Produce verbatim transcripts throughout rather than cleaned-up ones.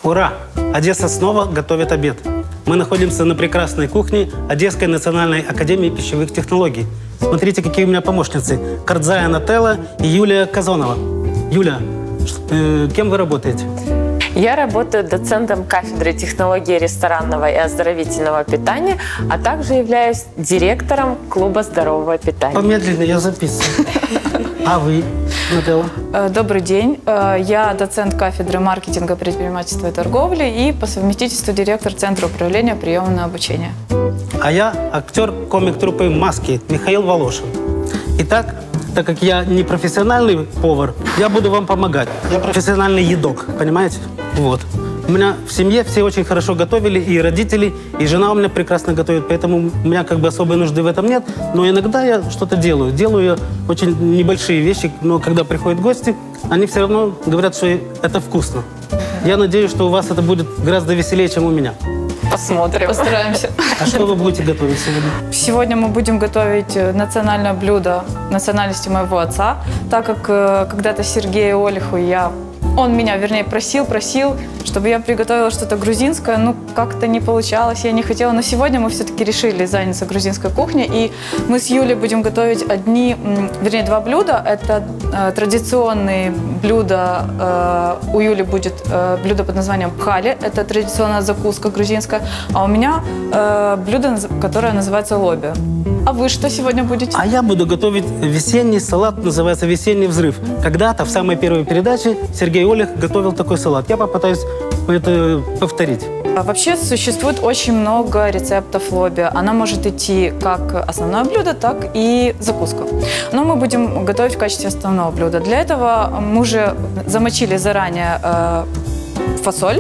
Ура! Одесса снова готовит обед. Мы находимся на прекрасной кухне Одесской национальной академии пищевых технологий. Смотрите, какие у меня помощницы. Кардзая Нателла и Юлия Казонова. Юля, э, кем вы работаете? Я работаю доцентом кафедры технологии ресторанного и оздоровительного питания, а также являюсь директором клуба здорового питания. Помедленнее, я записываю. А вы, Нателла? Добрый день. Я доцент кафедры маркетинга, предпринимательства и торговли и по совместительству директор Центра управления приемом на обучение. А я актер комик труппы «Маски» Михаил Волошин. Итак, так как я не профессиональный повар, я буду вам помогать. Я профессиональный едок, понимаете? Вот. У меня в семье все очень хорошо готовили, и родители, и жена у меня прекрасно готовит, поэтому у меня как бы особой нужды в этом нет. Но иногда я что-то делаю. Делаю я очень небольшие вещи, но когда приходят гости, они все равно говорят, что это вкусно. Я надеюсь, что у вас это будет гораздо веселее, чем у меня. Посмотрим. Постараемся. А что вы будете готовить сегодня? Сегодня мы будем готовить национальное блюдо национальности моего отца, так как э, когда-то Сергею Олеху я... Он меня, вернее, просил, просил, чтобы я приготовила что-то грузинское. Ну, как-то не получалось, я не хотела. Но сегодня мы все-таки решили заняться грузинской кухней. И мы с Юлей будем готовить одни, вернее, два блюда. Это э, традиционные блюда. Э, у Юли будет э, блюдо под названием пхали. Это традиционная закуска грузинская. А у меня э, блюдо, которое называется лоби. А вы что сегодня будете? А я буду готовить весенний салат, называется «Весенний взрыв». Когда-то в самой первой передаче Сергей Олех готовил такой салат. Я попытаюсь это повторить. Вообще существует очень много рецептов лоби. Она может идти как основное блюдо, так и закуска. Но мы будем готовить в качестве основного блюда. Для этого мы уже замочили заранее э, фасоль.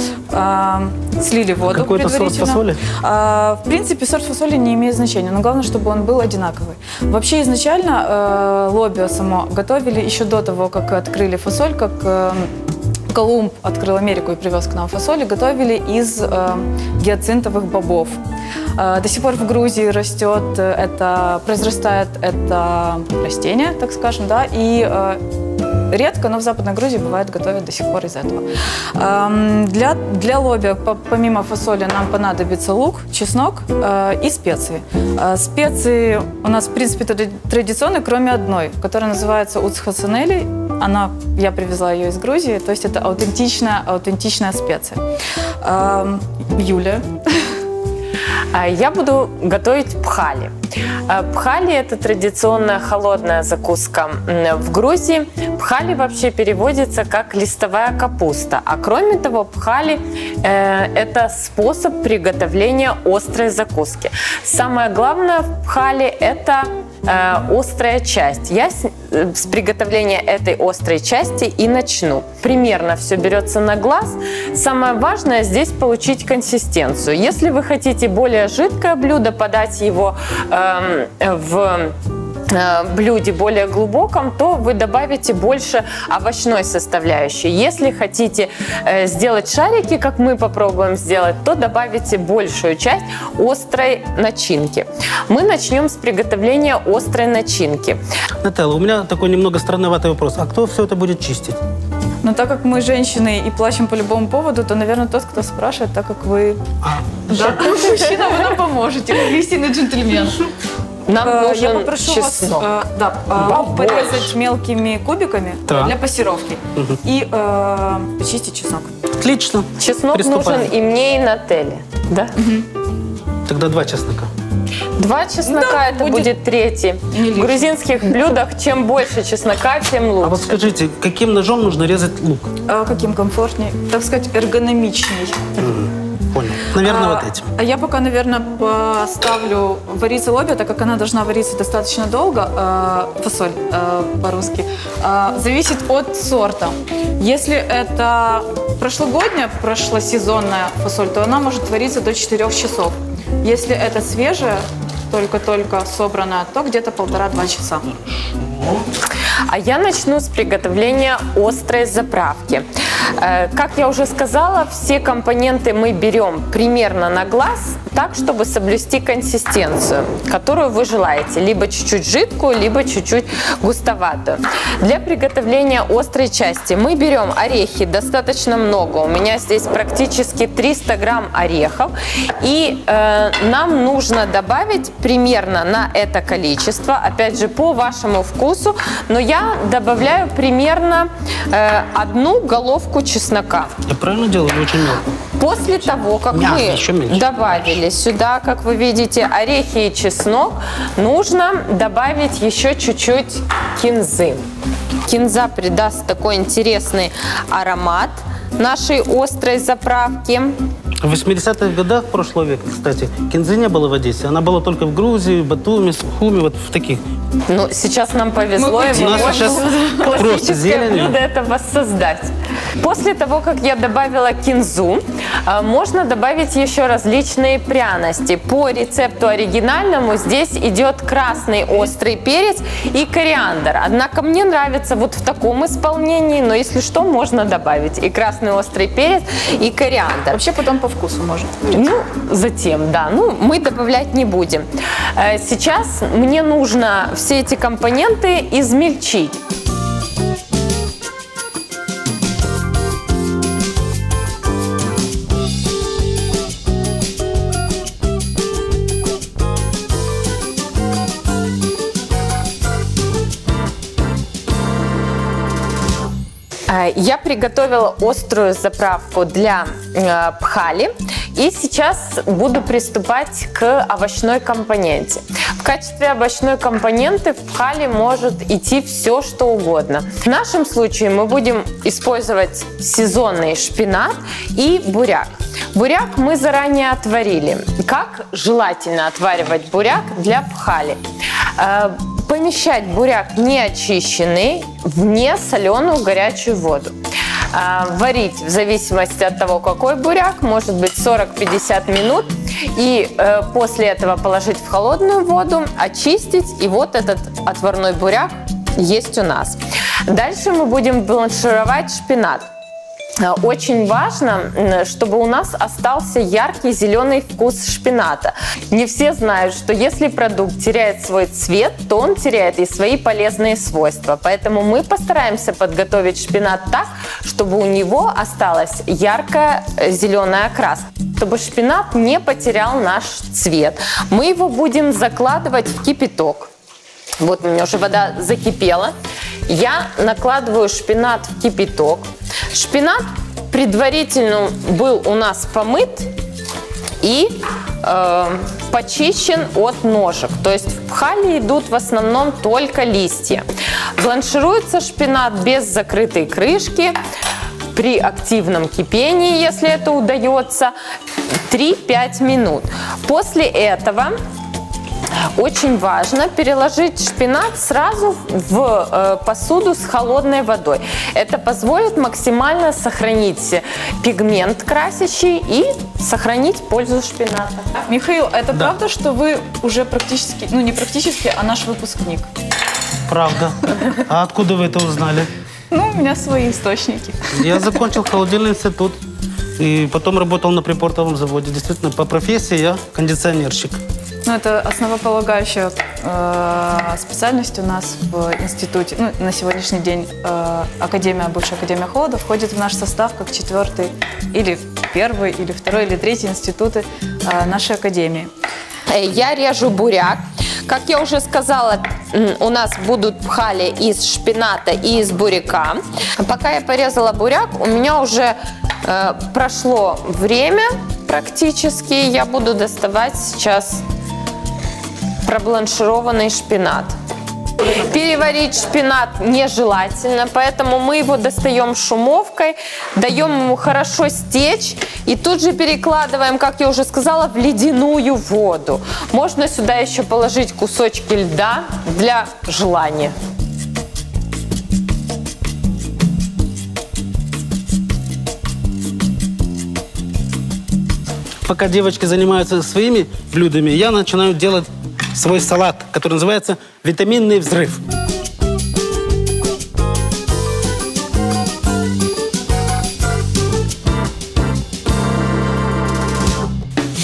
Слили воду Какой-то предварительно. сорт фасоли? А, в принципе, сорт фасоли не имеет значения, но главное, чтобы он был одинаковый. Вообще, изначально э, лобио само готовили еще до того, как открыли фасоль, как э, Колумб открыл Америку и привез к нам фасоли, готовили из э, гиацинтовых бобов. Э, до сих пор в Грузии растет, это, произрастает это растение, так скажем, да, и э, редко, но в Западной Грузии бывает готовят до сих пор из этого. Эм, для, для лоби, по, помимо фасоли, нам понадобится лук, чеснок э, и специи. Э, специи у нас, в принципе, традиционные, кроме одной, которая называется уцхасанели. Она, я привезла ее из Грузии, то есть это аутентичная, аутентичная специя. Эм, Юля. Я буду готовить пхали. Пхали – это традиционная холодная закуска в Грузии. Пхали вообще переводится как листовая капуста. А кроме того, пхали э, – это способ приготовления острой закуски. Самое главное в пхали – это э, острая часть. Я с, с приготовления этой острой части и начну. Примерно все берется на глаз. Самое важное здесь получить консистенцию. Если вы хотите более жидкое блюдо, подать его э, в блюде более глубоком, то вы добавите больше овощной составляющей. Если хотите э, сделать шарики, как мы попробуем сделать, то добавите большую часть острой начинки. Мы начнем с приготовления острой начинки. Нателла, у меня такой немного странноватый вопрос. А кто все это будет чистить? Но так как мы женщины и плачем по любому поводу, то, наверное, тот, кто спрашивает, так как вы... А. Да, мужчина, вы нам поможете, как истинный джентльмен. Нам нужен Я попрошу чеснок. вас э, да, порезать мелкими кубиками да. для пассировки угу. и э, почистить чеснок. Отлично. Чеснок Приступаем. нужен и мне, и Нателле. Да? Угу. Тогда два чеснока. Два чеснока, да, это будет, будет третий. В грузинских блюдах чем больше чеснока, тем лучше. А вот скажите, каким ножом нужно резать лук? А каким комфортнее? Так сказать, эргономичней. Угу. Понял. Наверное, а, вот этим. А я пока, наверное, поставлю вариться лоби, так как она должна вариться достаточно долго, э, фасоль э, по-русски, э, зависит от сорта. Если это прошлогодняя, прошлосезонная фасоль, то она может вариться до четырёх часов. Если это свежая, только-только собранная, то где-то полтора-два часа. А я начну с приготовления острой заправки. Как я уже сказала, все компоненты мы берем примерно на глаз, так, чтобы соблюсти консистенцию, которую вы желаете. Либо чуть-чуть жидкую, либо чуть-чуть густоватую. Для приготовления острой части мы берем орехи достаточно много. У меня здесь практически триста грамм орехов. И э, нам нужно добавить примерно на это количество, опять же, по вашему вкусу. Но я добавляю примерно э, одну головку чеснока. Я правильно делаю? Очень мелко. После того, как Мясо мы еще меньше. добавили сюда, как вы видите, орехи и чеснок, нужно добавить еще чуть-чуть кинзы. Кинза придаст такой интересный аромат нашей острой заправки. В восьмидесятых годах прошлого века, кстати, кинзы не было в Одессе. Она была только в Грузии, Батуми, Сухуми, вот в таких. Ну, сейчас нам повезло, Мы и у нас мы сейчас можем просто классическое зелень. блюдо это воссоздать. После того, как я добавила кинзу, можно добавить еще различные пряности. По рецепту оригинальному здесь идет красный острый перец и кориандр. Однако мне нравится вот в таком исполнении, но если что, можно добавить и красный острый перец, и кориандр. Вообще потом по вкусу может. Ну, затем, да. Ну, мы добавлять не будем. Сейчас мне нужно все эти компоненты измельчить. Я приготовила острую заправку для э, пхали и сейчас буду приступать к овощной компоненте. В качестве овощной компоненты в пхали может идти все, что угодно. В нашем случае мы будем использовать сезонный шпинат и буряк. Буряк мы заранее отварили. Как желательно отваривать буряк для пхали? Э, Помещать буряк не очищенный в не соленую горячую воду. А, варить в зависимости от того, какой буряк, может быть сорок-пятьдесят минут. И э, после этого положить в холодную воду, очистить. И вот этот отварной буряк есть у нас. Дальше мы будем бланшировать шпинат. Очень важно, чтобы у нас остался яркий зеленый вкус шпината. Не все знают, что если продукт теряет свой цвет, то он теряет и свои полезные свойства. Поэтому мы постараемся подготовить шпинат так, чтобы у него осталась яркая зеленая окраска. Чтобы шпинат не потерял наш цвет, мы его будем закладывать в кипяток. Вот у меня уже вода закипела. Я накладываю шпинат в кипяток. Шпинат предварительно был у нас помыт и э, почищен от ножек. То есть в пхали идут в основном только листья. Бланшируется шпинат без закрытой крышки при активном кипении, если это удается, три-пять минут. После этого очень важно переложить шпинат сразу в э, посуду с холодной водой. Это позволит максимально сохранить пигмент красящий и сохранить пользу шпината. Михаил, это Да. правда, что вы уже практически, ну не практически, а наш выпускник? Правда. А откуда вы это узнали? Ну, у меня свои источники. Я закончил холодильный институт и потом работал на припортовом заводе. Действительно, по профессии я кондиционерщик. Ну, это основополагающая э, специальность у нас в институте. Ну, на сегодняшний день э, Академия, бывшая Академия холода входит в наш состав как четвертый или первый, или второй, или третий институты э, нашей Академии. Я режу буряк. Как я уже сказала, у нас будут пхали из шпината и из буряка. Пока я порезала буряк, у меня уже э, прошло время практически. Я буду доставать сейчас пробланшированный шпинат. Переварить шпинат нежелательно, поэтому мы его достаем шумовкой, даем ему хорошо стечь и тут же перекладываем, как я уже сказала, в ледяную воду. Можно сюда еще положить кусочки льда для желания. Пока девочки занимаются своими блюдами, я начинаю делать свой салат, который называется «Витаминный взрыв».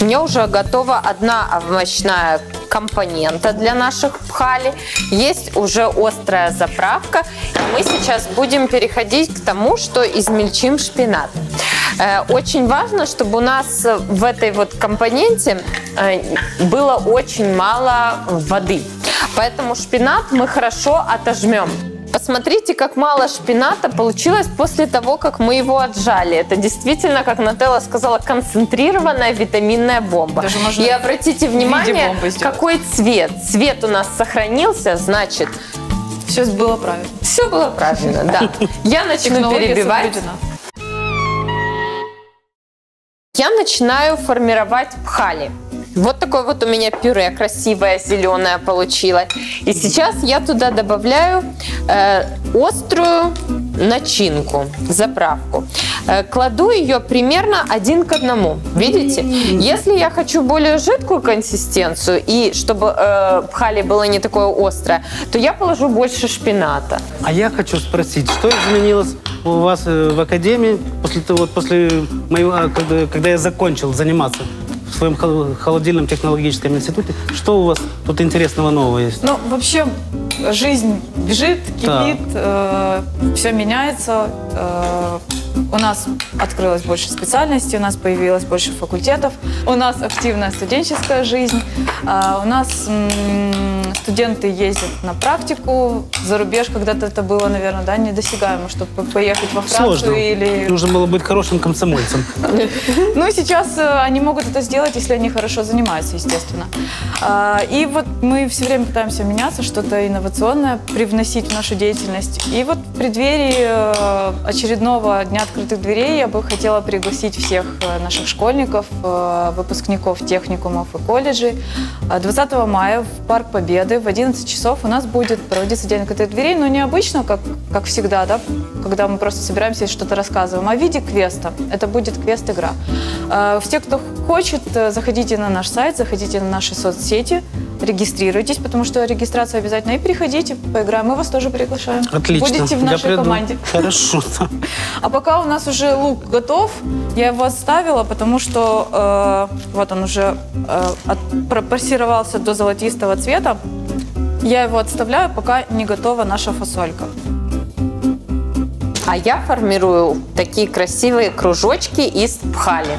меня уже готова одна овощная компонента для наших пхали. Есть уже острая заправка. И мы сейчас будем переходить к тому, что измельчим шпинат. Очень важно, чтобы у нас в этой вот компоненте было очень мало воды. Поэтому шпинат мы хорошо отожмем. Посмотрите, как мало шпината получилось после того, как мы его отжали. Это действительно, как Нателла сказала, концентрированная витаминная бомба. И обратите внимание, какой цвет. Цвет у нас сохранился, значит... Все было правильно. Все было правильно, да. Я начну перебивать. Я начинаю формировать пхали. Вот такое вот у меня пюре красивое, зеленое получилось. И сейчас я туда добавляю э, острую начинку, заправку. Э, кладу ее примерно один к одному. Видите? Если я хочу более жидкую консистенцию и чтобы э, пхали было не такое острое, то я положу больше шпината. А я хочу спросить, что изменилось у вас в академии после того, вот после моего, когда, когда я закончил заниматься в своем холодильном технологическом институте? Что у вас тут интересного нового есть? Ну, вообще, жизнь бежит, кипит, да. э, все меняется. Э, у нас открылось больше специальностей, у нас появилось больше факультетов, у нас активная студенческая жизнь, э, у нас м, студенты ездят на практику, за рубеж. Когда-то это было, наверное, да, недосягаемо, чтобы поехать во Францию. Сложно. Или... Нужно было быть хорошим комсомольцем. Ну и сейчас они могут это сделать, если они хорошо занимаются, естественно. И вот мы все время пытаемся меняться, что-то инновационное привносить в нашу деятельность. И вот в преддверии очередного Дня открытых дверей я бы хотела пригласить всех наших школьников, выпускников техникумов и колледжей. двадцатого мая в Парк Победы в одиннадцать часов у нас будет проводиться День открытых дверей, но не обычно, как, как всегда, да, когда мы просто собираемся и что-то рассказываем, а в виде квеста. Это будет квест-игра. Все, кто хочет, заходите на наш сайт, заходите на наши соцсети, регистрируйтесь, потому что регистрация обязательно. И приходите, поиграем. Мы вас тоже приглашаем. Отлично. Будете в нашей команде. Хорошо. А пока у нас уже лук готов, я его отставила, потому что э, вот он уже э, от, пропассировался до золотистого цвета. Я его отставляю, пока не готова наша фасолька. А я формирую такие красивые кружочки из пхали.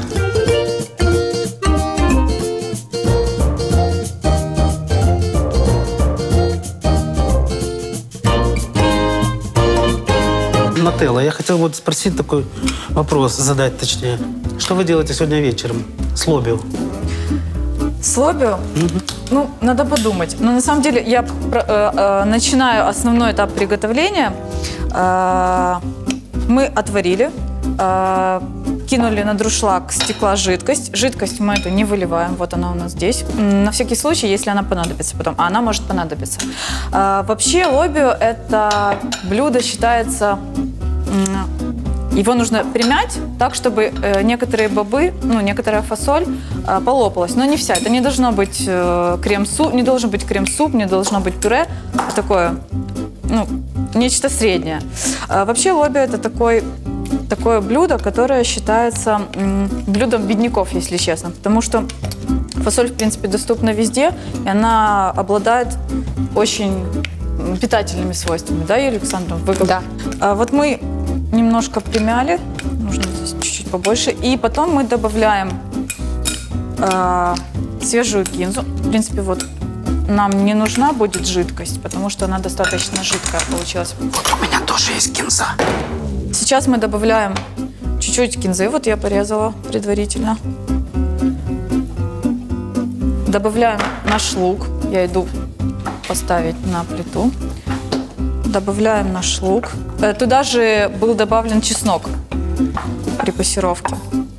Нателла, я хотел вот спросить такой вопрос, задать точнее. Что вы делаете сегодня вечером с лобио? С лобио? Mm-hmm. Ну, надо подумать. Но на самом деле я э, э, начинаю основной этап приготовления. Э, мы отварили, э, кинули на дуршлаг стекла жидкость. Жидкость мы эту не выливаем, вот она у нас здесь. На всякий случай, если она понадобится потом, а она может понадобиться. Э, вообще лобио – это блюдо считается... Его нужно примять так, чтобы э, некоторые бобы, ну, некоторая фасоль э, полопалась. Но не вся. Это не должно быть э, крем-суп, не должен быть крем-суп, не должно быть пюре. Такое, ну, нечто среднее. А вообще лобио – это такой, такое блюдо, которое считается м, блюдом бедняков, если честно. Потому что фасоль, в принципе, доступна везде, и она обладает очень питательными свойствами. Да, Юлия Александровна? Вы как... Да. А вот мы немножко примяли, нужно здесь чуть-чуть побольше, и потом мы добавляем э, свежую кинзу. В принципе, вот нам не нужна будет жидкость, потому что она достаточно жидкая получилась. Вот у меня тоже есть кинза. Сейчас мы добавляем чуть-чуть кинзы, вот я порезала предварительно. Добавляем наш лук, я иду поставить на плиту. Добавляем наш лук. Туда же был добавлен чеснок при пассировке.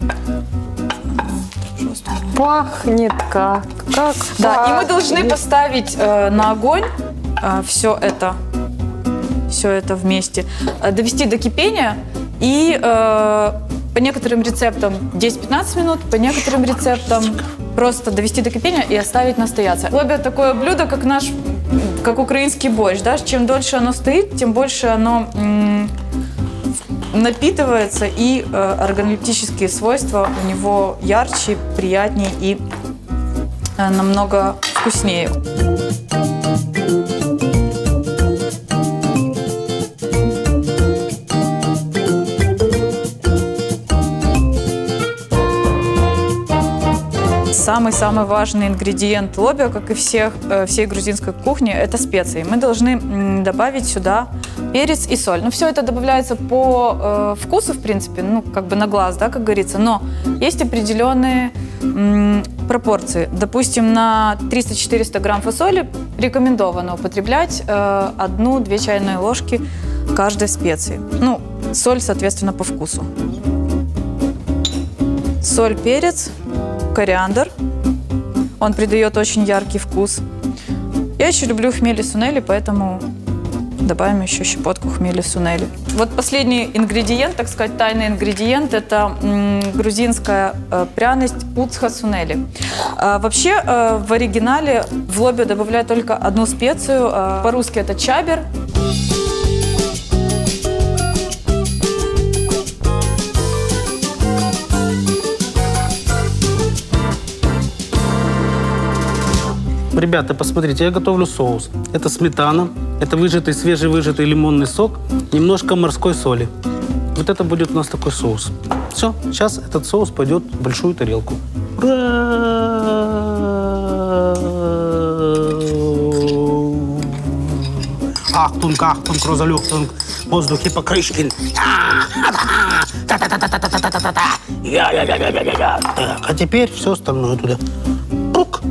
Пахнет как, как Да, пахнет. и мы должны поставить э, на огонь э, все это, все это вместе, э, довести до кипения и э, по некоторым рецептам десять-пятнадцать минут, по некоторым рецептам просто довести до кипения и оставить настояться. Лобио такое блюдо, как наш, как украинский борщ, да? Чем дольше оно стоит, тем больше оно м- напитывается, и э, органолептические свойства у него ярче, приятнее и э, намного вкуснее. Самый-самый важный ингредиент лобио, как и всех, всей грузинской кухни, это специи. Мы должны добавить сюда перец и соль. Ну, все это добавляется по э, вкусу, в принципе, ну, как бы на глаз, да, как говорится. Но есть определенные м, пропорции. Допустим, на триста-четыреста грамм фасоли рекомендовано употреблять э, одну-две чайные ложки каждой специи. Ну, соль, соответственно, по вкусу. Соль, перец, кориандр. Он придает очень яркий вкус. Я еще люблю хмели сунели, поэтому добавим еще щепотку хмели сунели. Вот последний ингредиент, так сказать, тайный ингредиент, это м, грузинская э, пряность уцха сунели. А, вообще э, в оригинале в лобио добавляют только одну специю. Э, по-русски это чабер. Ребята, посмотрите, я готовлю соус. Это сметана, это выжатый, свежевыжатый лимонный сок, немножко морской соли. Вот это будет у нас такой соус. Все, сейчас этот соус пойдет в большую тарелку. Ахтунг, ахтунг, розалюхтунг, воздухе покрышкин. А теперь все остальное туда. Пук.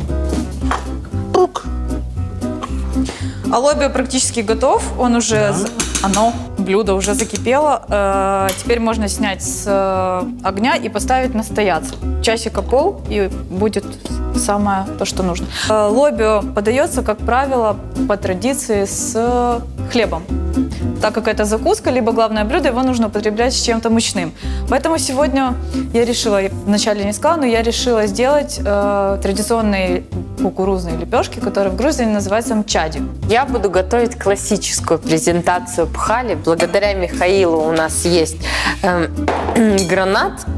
А лобио практически готов, он уже, да. оно, блюдо уже закипело. Э, теперь можно снять с э, огня и поставить настояться. Часика пол, и будет самое то, что нужно. Э, лобио подается, как правило, по традиции с хлебом. Так как это закуска, либо главное блюдо, его нужно употреблять с чем-то мучным. Поэтому сегодня я решила, я вначале не сказала, но я решила сделать э, традиционные кукурузные лепешки, которые в Грузии называются мчади. Я буду готовить классическую презентацию пхали. Благодаря Михаилу у нас есть э, гранат.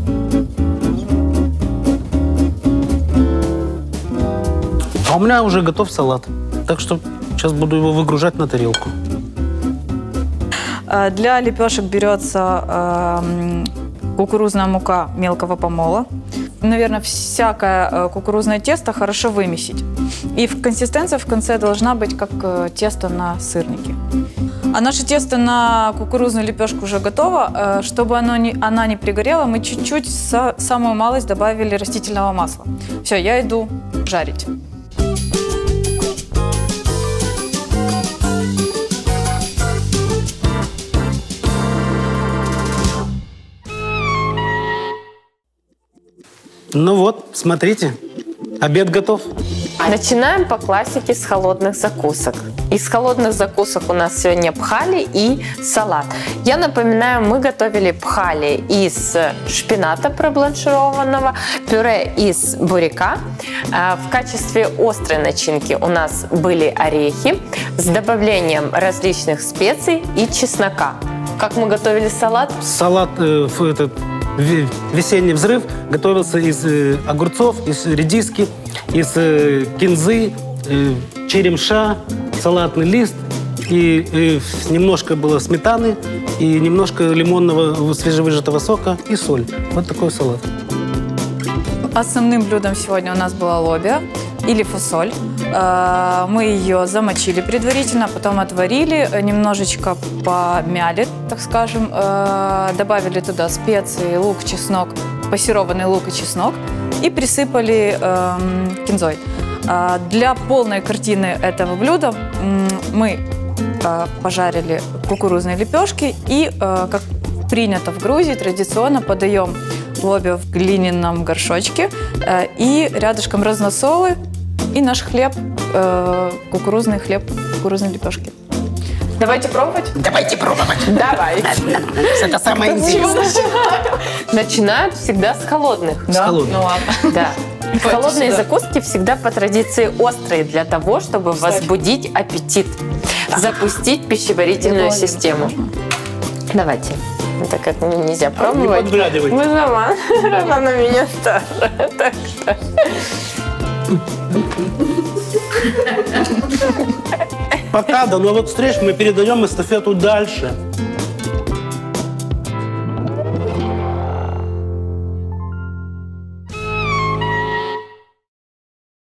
А у меня уже готов салат. Так что сейчас буду его выгружать на тарелку. Для лепешек берется э, кукурузная мука мелкого помола. Наверное, всякое кукурузное тесто хорошо вымесить. И консистенция в конце должна быть как тесто на сырнике. А наше тесто на кукурузную лепешку уже готово. Чтобы оно не, она не пригорела, мы чуть-чуть, самую малость добавили растительного масла. Все, я иду жарить. Ну вот, смотрите, обед готов. Начинаем по классике с холодных закусок. Из холодных закусок у нас сегодня пхали и салат. Я напоминаю, мы готовили пхали из шпината пробланшированного, пюре из буряка. В качестве острой начинки у нас были орехи с добавлением различных специй и чеснока. Как мы готовили салат? Салат э, этот, весенний взрыв готовился из э, огурцов, из редиски, из э, кинзы, э, черемша, салатный лист. И э, немножко было сметаны, и немножко лимонного свежевыжатого сока и соль. Вот такой салат. Основным блюдом сегодня у нас была лобио или фасоль. Мы ее замочили предварительно, потом отварили, немножечко помяли, так скажем, добавили туда специи, лук, чеснок, пассерованный лук и чеснок и присыпали кинзой. Для полной картины этого блюда мы пожарили кукурузные лепешки и, как принято в Грузии, традиционно подаем лобио в глиняном горшочке и рядышком разносолы и наш хлеб, кукурузный хлеб, кукурузные лепешки. Давайте пробовать? Давайте пробовать. Давайте. Это самое интересное. Начинают всегда с холодных. С холодных. Ну ладно. Да. Холодные закуски всегда по традиции острые для того, чтобы возбудить аппетит, запустить пищеварительную систему. Давайте. Так как мне нельзя А, не пробовать. подглядывайте. Вы сама. Она на меня тоже. Так что... Пока, до новых встреч, мы передаем эстафету дальше.